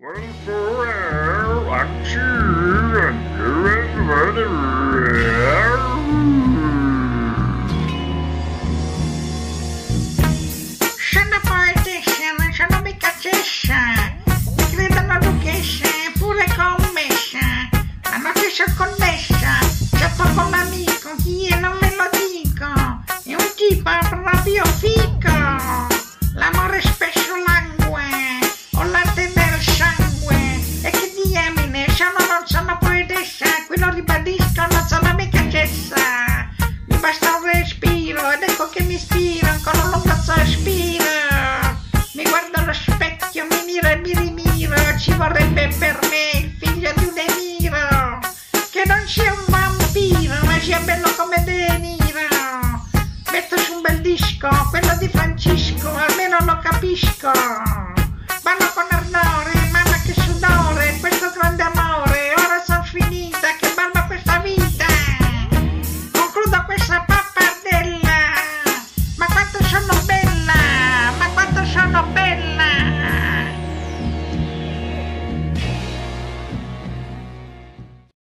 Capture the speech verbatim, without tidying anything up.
Sono poetessa, non sono mica cessa, mi credono duchessa, pure commessa, la notte sono connessa, chatto con l'amico, chi è non me lo dico, è un tipo proprio fico, l'amore spesso langue, ho latte nel sangue, e che diamine, sono non sono poetessa, qui lo ribadisco, non sono mica cessa, mi basta un respiro, ed ecco che mi ispiro, con un lungo sospiro. Mi guardo allo specchio, mi miro e mi rimiro, ci vorrebbe per me il figlio di un emiro, che non sia un vampiro, ma sia bello come De Niro. Metto su un bel disco, quello di Francisco, almeno lo capisco.